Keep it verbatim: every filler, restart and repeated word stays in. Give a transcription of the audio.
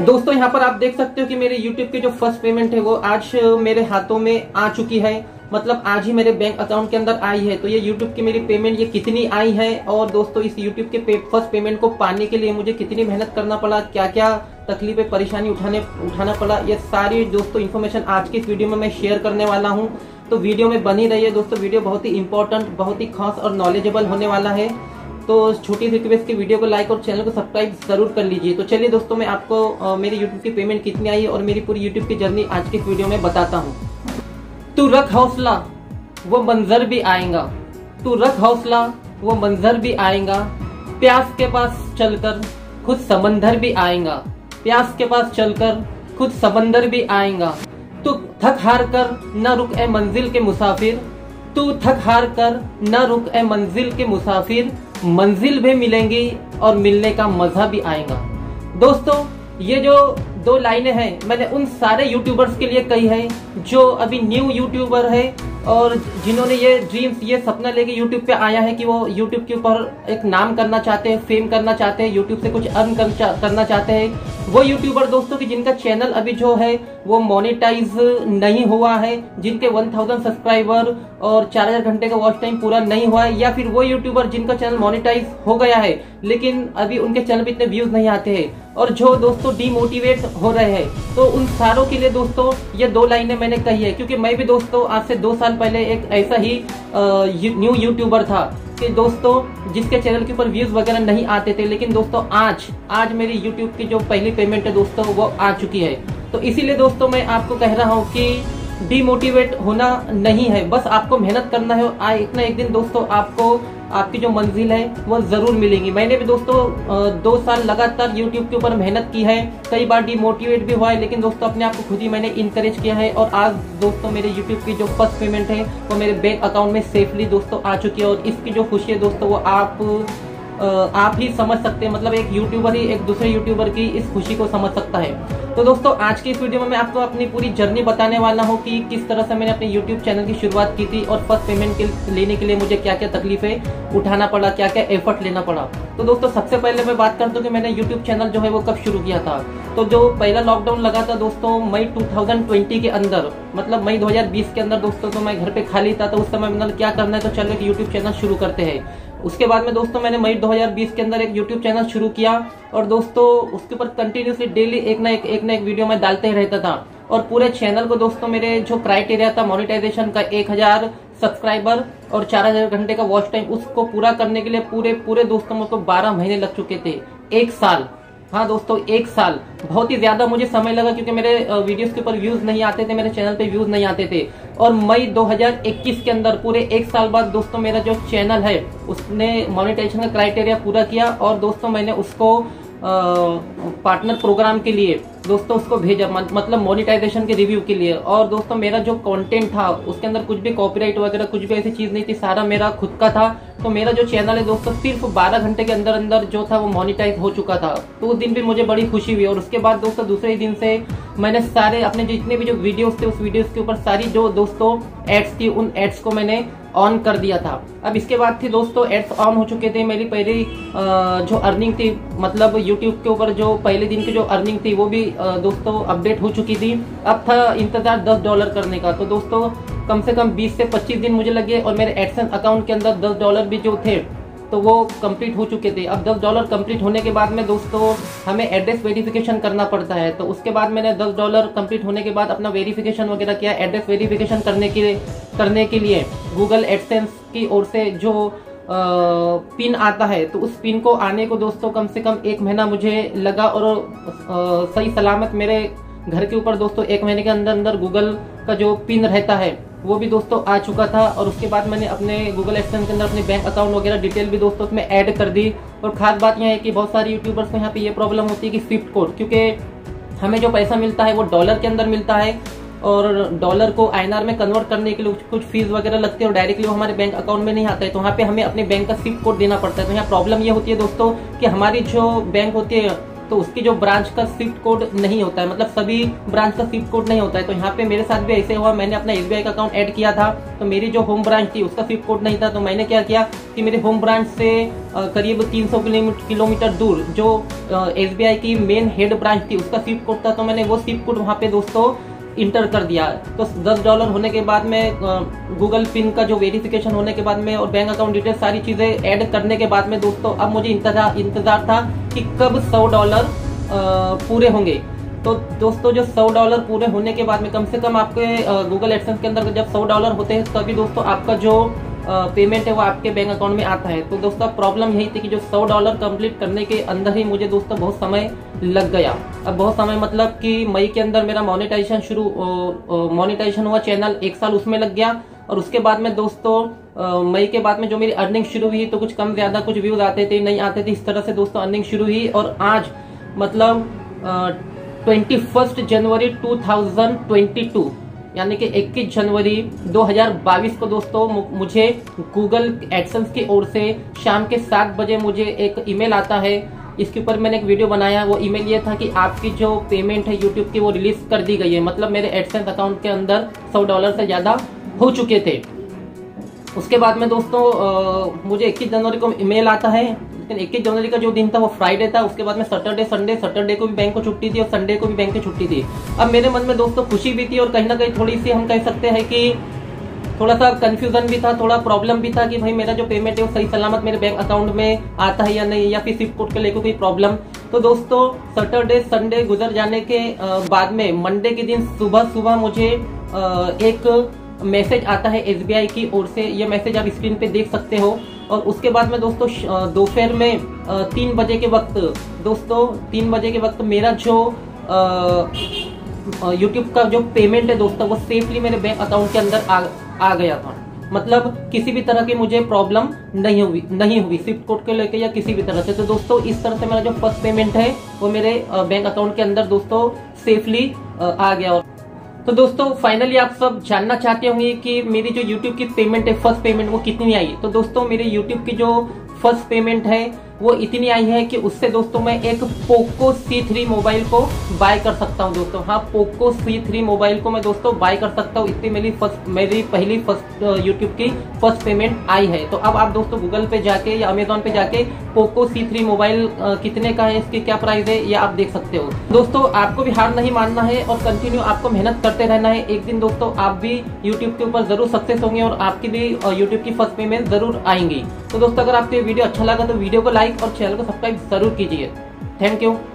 दोस्तों यहाँ पर आप देख सकते हो कि मेरे YouTube के जो फर्स्ट पेमेंट है वो आज मेरे हाथों में आ चुकी है। मतलब आज ही मेरे बैंक अकाउंट के अंदर आई है। तो ये YouTube की मेरी पेमेंट ये कितनी आई है और दोस्तों इस YouTube के पे, फर्स्ट पेमेंट को पाने के लिए मुझे कितनी मेहनत करना पड़ा, क्या क्या तकलीफें परेशानी उठाने उठाना पड़ा, ये सारी दोस्तों इन्फॉर्मेशन आज की इस वीडियो में मैं शेयर करने वाला हूँ। तो वीडियो में बनी रही है दोस्तों। वीडियो बहुत ही इंपॉर्टेंट, बहुत ही खास और नॉलेजेबल होने वाला है। तो छोटी रिक्वेस्ट की वीडियो को लाइक और चैनल को सब्सक्राइब जरूर कर लीजिए। तो चलिए दोस्तों मैं आपको आ, मेरी YouTube की पेमेंट कितनी आई और मेरी पूरी YouTube की जर्नी आज की इस वीडियो में बताता हूँ। तू रख हौसला वो मंजर भी आएगा, तू रख हौसला वो मंजर भी आएगा, प्यास के पास चलकर खुद समंदर भी आएगा, प्यास के पास चलकर खुद समंदर भी आएगा। तू थक हार कर न रुक ए मंजिल के मुसाफिर, तू थक हार कर न रुक ए मंजिल के मुसाफिर, मंजिल भी मिलेंगी और मिलने का मजा भी आएगा। दोस्तों ये जो दो लाइनें हैं मैंने उन सारे यूट्यूबर्स के लिए कही है जो अभी न्यू यूट्यूबर है और जिन्होंने ये ड्रीम्स, ये सपना लेके यूट्यूब पे आया है कि वो यूट्यूब के ऊपर एक नाम करना चाहते हैं, फेम करना चाहते हैं, यूट्यूब से कुछ अर्न कर, करना चाहते हैं। वो यूट्यूबर दोस्तों की जिनका चैनल अभी जो है वो मोनेटाइज नहीं हुआ है, जिनके वन थाउजेंड सब्सक्राइबर और चार हजार घंटे का वॉच टाइम पूरा नहीं हुआ है, या फिर वो यूट्यूबर जिनका चैनल मोनेटाइज हो गया है लेकिन अभी उनके चैनल पे इतने व्यूज नहीं आते हैं और जो दोस्तों डीमोटिवेट हो रहे हैं। तो उन सारों के लिए दोस्तों ये दो लाइनें मैंने कही है, क्योंकि मैं भी दोस्तों आज से दो साल पहले एक ऐसा ही न्यू यूट्यूबर था कि दोस्तों जिसके चैनल के ऊपर व्यूज वगैरह नहीं आते थे, लेकिन दोस्तों आज आज मेरी यूट्यूब की जो पहली पेमेंट है दोस्तों वो आ चुकी है। तो इसीलिए दोस्तों मैं आपको कह रहा हूँ कि डीमोटिवेट होना नहीं है, बस आपको मेहनत करना है। आ, एक ना एक दिन दोस्तों आपको आपकी जो मंजिल है वो जरूर मिलेगी। मैंने भी दोस्तों दो साल लगातार यूट्यूब के ऊपर मेहनत की है, कई बार डीमोटिवेट भी हुआ है, लेकिन दोस्तों अपने आप को खुद ही मैंने इनकरेज किया है और आज दोस्तों मेरे यूट्यूब की जो फर्स्ट पेमेंट है वो मेरे बैंक अकाउंट में सेफली दोस्तों आ चुकी है। और इसकी जो खुशी है दोस्तों वो आप आप ही समझ सकते हैं। मतलब एक यूट्यूबर ही एक दूसरे यूट्यूबर की इस खुशी को समझ सकता है। तो दोस्तों आज की इस वीडियो में मैं आपको अपनी पूरी जर्नी बताने वाला हूं कि किस तरह से मैंने अपने यूट्यूब चैनल की शुरुआत की थी और फर्स्ट पेमेंट के लेने के लिए मुझे क्या क्या तकलीफें उठाना पड़ा, क्या क्या एफर्ट लेना पड़ा। तो दोस्तों सबसे पहले मैं बात करता हूँ कि मैंने यूट्यूब चैनल जो है वो कब शुरू किया था। तो जो पहला लॉकडाउन लगा था दोस्तों मई टू थाउजेंड ट्वेंटी के अंदर, मतलब मई दो हजार बीस के अंदर दोस्तों, तो मैं घर पे खाली था। तो उस समय मतलब क्या करना है, तो चलो एक यूट्यूब चैनल शुरू करते हैं। उसके बाद में दोस्तों मैंने मई दो हजार बीस के अंदर एक यूट्यूब चैनल शुरू किया और दोस्तों उसके ऊपर कंटिन्यूसली डेली एक ना एक एक ना एक वीडियो मैं डालते ही रहता था। और पूरे चैनल को दोस्तों मेरे जो क्राइटेरिया था मोनेटाइजेशन का, एक हजार सब्सक्राइबर और चार हजार घंटे का वॉच टाइम, उसको पूरा करने के लिए पूरे पूरे दोस्तों मुझको बारह महीने लग चुके थे, एक साल। हाँ दोस्तों एक साल बहुत ही ज्यादा मुझे समय लगा, क्योंकि मेरे वीडियोस के ऊपर व्यूज नहीं आते थे, मेरे चैनल पे व्यूज नहीं आते थे। और मई दो हजार इक्कीस के अंदर पूरे एक साल बाद दोस्तों मेरा जो चैनल है उसने मोनेटाइजेशन का क्राइटेरिया पूरा किया और दोस्तों मैंने उसको पार्टनर प्रोग्राम के लिए दोस्तों उसको भेजा, मतलब मोनेटाइजेशन के रिव्यू के लिए। और दोस्तों मेरा जो कंटेंट था उसके अंदर कुछ भी कॉपीराइट वगैरह कुछ भी ऐसी चीज नहीं थी, सारा मेरा खुद का था। तो मेरा जो चैनल है दोस्तों सिर्फ बारह घंटे के अंदर अंदर जो था वो मोनेटाइज हो चुका था। तो उस दिन भी मुझे बड़ी खुशी हुई। और उसके बाद दोस्तों दूसरे दिन से मैंने सारे अपने जितने भी जो वीडियोस थे उस वीडियोस के ऊपर सारी जो दोस्तों एड्स थी उन एड्स को मैंने ऑन कर दिया था। अब इसके बाद थी दोस्तों एड्स ऑन हो चुके थे, मेरी पहली जो अर्निंग थी, मतलब यूट्यूब के ऊपर जो पहले दिन की जो अर्निंग थी वो भी दोस्तों अपडेट हो चुकी थी। अब था इंतजार दस डॉलर करने का। तो दोस्तों कम से कम बीस से पच्चीस दिन मुझे लगे और मेरे एडसेंस अकाउंट के अंदर दस डॉलर भी जो थे तो वो कंप्लीट हो चुके थे। अब दस डॉलर कंप्लीट होने के बाद में दोस्तों हमें एड्रेस वेरिफिकेशन करना पड़ता है। तो उसके बाद मैंने दस डॉलर कंप्लीट होने के बाद अपना वेरिफिकेशन वगैरह किया। एड्रेस वेरिफिकेशन करने के लिए करने के लिए गूगल एडसेंस की ओर से जो आ, पिन आता है, तो उस पिन को आने को दोस्तों कम से कम एक महीना मुझे लगा और आ, सही सलामत मेरे घर के ऊपर दोस्तों एक महीने के अंदर अंदर गूगल का जो पिन रहता है वो भी दोस्तों आ चुका था। और उसके बाद मैंने अपने गूगल एडसेंस के अंदर अपने बैंक अकाउंट वगैरह डिटेल भी दोस्तों उसमें ऐड कर दी। और खास बात यह है कि बहुत सारे यूट्यूबर्स को यहाँ पे ये प्रॉब्लम होती है कि स्विफ्ट कोड, क्योंकि हमें जो पैसा मिलता है वो डॉलर के अंदर मिलता है और डॉलर को आई एन आर में कन्वर्ट करने के लिए कुछ फीस वगैरह लगती है और डायरेक्टली वो हमारे बैंक अकाउंट में नहीं आता है। तो वहाँ पे हमें अपने बैंक का स्विफ्ट कोड देना पड़ता है। तो यहाँ प्रॉब्लम ये होती है दोस्तों कि हमारी जो बैंक होती है तो उसकी जो ब्रांच का स्विफ्ट कोड नहीं होता है, मतलब सभी ब्रांच का स्विफ्ट कोड नहीं होता है। तो यहाँ पे मेरे साथ भी ऐसे हुआ, मैंने अपना एसबीआई का अकाउंट ऐड किया था, तो मेरी जो होम ब्रांच थी उसका स्विफ्ट कोड नहीं था। तो मैंने क्या किया कि मेरे होम ब्रांच से करीब तीन सौ किलोमीटर दूर जो एसबीआई की मेन हेड ब्रांच थी उसका स्विफ्ट कोड था, तो मैंने वो स्विफ्ट कोड वहाँ पे दोस्तों इंटर कर दिया। तो दस डॉलर होने के बाद में गूगल पिन का जो वेरिफिकेशन होने के बाद में और बैंक अकाउंट डिटेल सारी चीजें ऐड करने के बाद में दोस्तों अब मुझे इंतजार इंतजार था कि कब सौ डॉलर पूरे होंगे। तो दोस्तों जो सौ डॉलर पूरे होने के बाद में कम से कम आपके गूगल एडसेंस के अंदर जब सौ डॉलर होते हैं तभी दोस्तों आपका जो पेमेंट है वो आपके बैंक अकाउंट में आता है। तो दोस्तों प्रॉब्लम यही थी कि जो सौ डॉलर कंप्लीट करने के अंदर ही मुझे दोस्तों बहुत समय लग गया। अब बहुत समय मतलब कि मई के अंदर मेरा मोनेटाइजेशन शुरू मोनेटाइजेशन हुआ, चैनल एक साल उसमें लग गया। और उसके बाद में दोस्तों मई के बाद में जो मेरी अर्निंग शुरू हुई तो कुछ कम ज्यादा कुछ व्यूज आते थे नहीं आते थे, इस तरह से दोस्तों अर्निंग शुरू हुई। और आज मतलब twenty first January two thousand twenty two यानी कि इक्कीस जनवरी दो हज़ार बाईस को दोस्तों मुझे गूगल एडसेंस की ओर से शाम के सात बजे मुझे एक ईमेल आता है। इसके ऊपर मैंने एक वीडियो बनाया, वो ईमेल ये था कि आपकी जो पेमेंट है यूट्यूब की वो रिलीज कर दी गई है, मतलब मेरे एडसेंस अकाउंट के अंदर सौ डॉलर से ज्यादा हो चुके थे। उसके बाद में दोस्तों आ, मुझे इक्कीस जनवरी को ईमेल आता है, लेकिन इक्कीस जनवरी का जो दिन था वो फ्राइडे था। उसके बाद में सैटरडे संडे सैटरडे को भी बैंक को छुट्टी थी और संडे को भी बैंक की छुट्टी थी। अब मेरे मन में दोस्तों खुशी भी थी और कहीं ना कहीं थोड़ी सी हम कह सकते हैं कि थोड़ा सा कंफ्यूजन भी था, थोड़ा प्रॉब्लम भी था कि भाई मेरा जो पेमेंट है वो सही सलामत मेरे बैंक अकाउंट में आता है या नहीं, या फिर स्विफ्ट कोड के लेकर कोई प्रॉब्लम। तो दोस्तों सैटरडे संडे गुजर जाने के बाद में मंडे के दिन सुबह सुबह मुझे एक मैसेज आता है एसबीआई की ओर से। ये मैसेज आप स्क्रीन पे देख सकते हो। और उसके बाद में दोस्तों दोपहर में तीन बजे के वक्त दोस्तों तीन बजे के वक्त मेरा जो यूट्यूब का जो पेमेंट है दोस्तों वो सेफली मेरे बैंक अकाउंट के अंदर आ, आ गया था। मतलब किसी भी तरह की मुझे प्रॉब्लम नहीं हुई नहीं हुई स्विफ्ट कोड के लेके या किसी भी तरह से। तो दोस्तों इस तरह से मेरा जो फर्स्ट पेमेंट है वो मेरे बैंक अकाउंट के अंदर दोस्तों सेफली आ गया। तो दोस्तों फाइनली आप सब जानना चाहते होंगे कि मेरी जो YouTube की पेमेंट है फर्स्ट पेमेंट वो कितनी आई। तो दोस्तों मेरी YouTube की जो फर्स्ट पेमेंट है वो इतनी आई है कि उससे दोस्तों मैं एक पोको सी थ्री मोबाइल को बाय कर सकता हूं दोस्तों। हाँ, पोको सी थ्री मोबाइल को मैं दोस्तों बाय कर सकता हूं। इतनी मेरी फर्स्ट मेरी पहली फर्स्ट यूट्यूब की फर्स्ट पेमेंट आई है। तो अब आप दोस्तों गूगल पे जाके या अमेजोन पे जाके पोको सी थ्री मोबाइल कितने का है, इसकी क्या प्राइस है, ये आप देख सकते हो। दोस्तों आपको भी हार नहीं मानना है और कंटिन्यू आपको मेहनत करते रहना है। एक दिन दोस्तों आप भी यूट्यूब के ऊपर जरूर सक्सेस होंगे और आपकी भी यूट्यूब की फर्स्ट पेमेंट जरूर आएंगी। तो दोस्तों अगर आपको ये वीडियो अच्छा लगा तो वीडियो को लाइक और चैनल को सब्सक्राइब जरूर कीजिए। Thank you.